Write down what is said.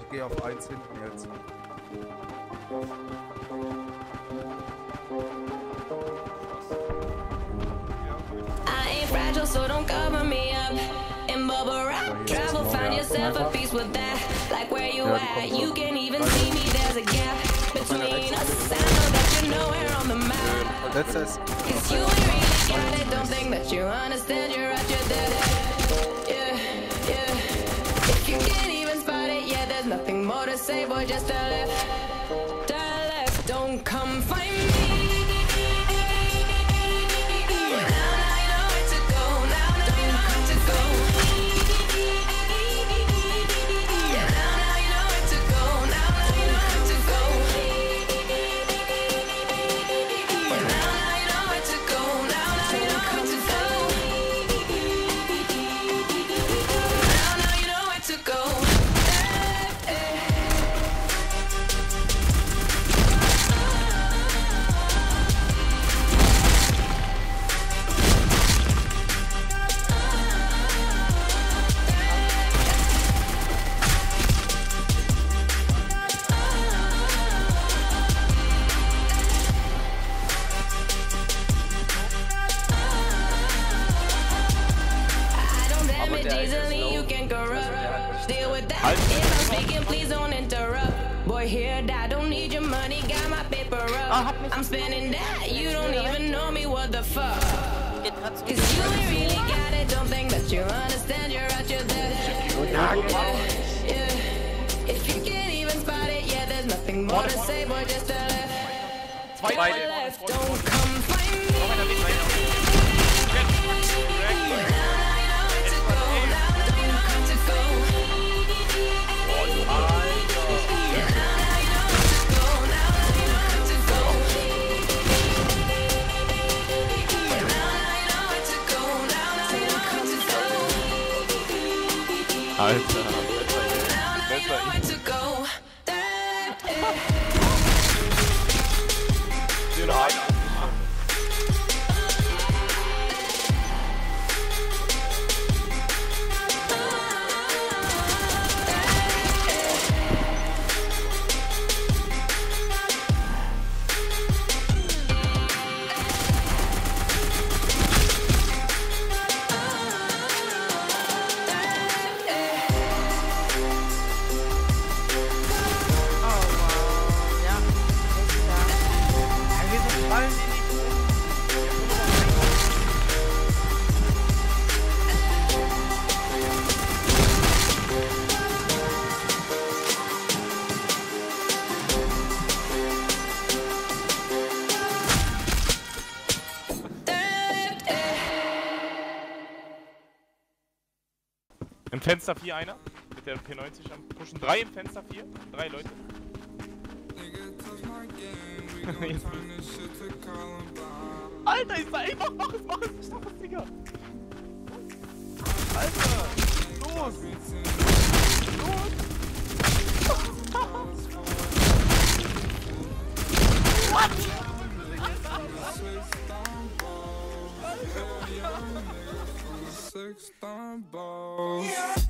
geh auf 1 hinten jetzt. I ain't fragile, so don't cover me up. In bubble wrap, travel, find yourself a piece with that. Like where you at, you can even see me, there's a gap between us. I know that you're nowhere on the map. That's us. Cause you ain't really got it, don't think that you understand, you're at your dead. Yeah, yeah. If you can't even spot it, yeah, there's nothing more to say, boy, just turn left, don't come find me. Here, I don't need your money, got my paper up. I'm spending that, you don't even know me, what the fuck? Cause you ain't really got it, don't think that you understand, you're out your depth. Yeah. If you can't even spot it, yeah, there's nothing more to say, boy, just left, don't come find me. Alter, im Fenster 4 einer, mit der P90 am Pushen. 3 im Fenster 4, 3 Leute. Alter, ist da, ey, mach es, ich schaff es, Digga. Alter, los! What? Six balls.